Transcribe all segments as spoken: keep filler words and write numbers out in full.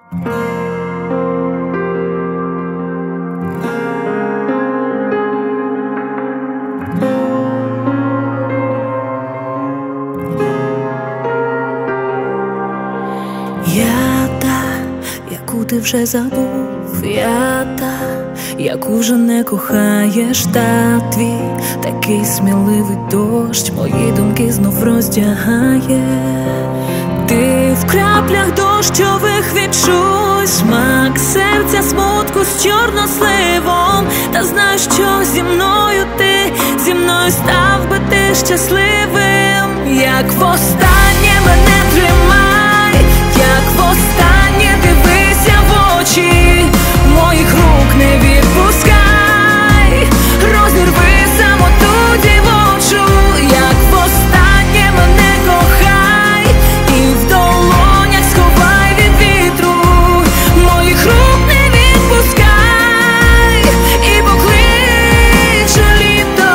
Я та, яку ти вже забув, я та, яку вже не кохаєш, та твій такий сміливий дощ мої думки знов роздягає. Ти в краплях дощових відчуй смак серця смутку з чорносливом. Та знай, що зі мною ти, зі мною став би ти щасливим. Як востаннє мене тримай, як востаннє дивися в очі, моїх рук не відпускай, розірви самоту дівочу. Як востаннє мене кохай, і в долонях сховай від вітру, моїх рук не відпускай, і покличе літо.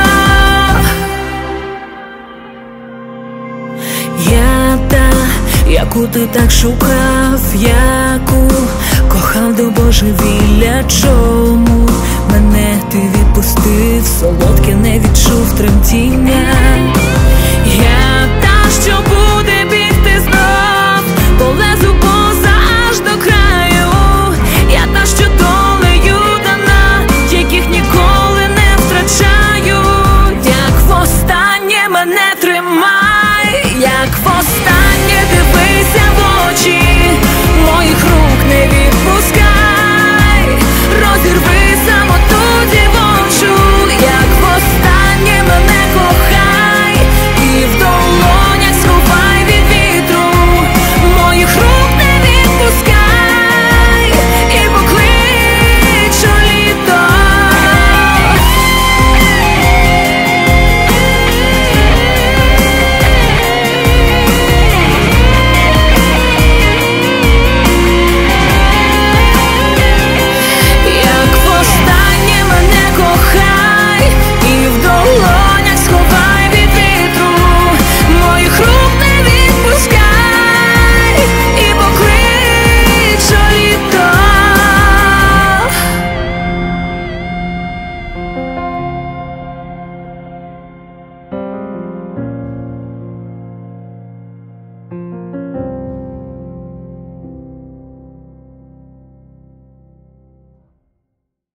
Я та, яку ти так шукав, яку кохав до божевілля. Чому мене ти відпустив, солодке не відчув тремтіння? Я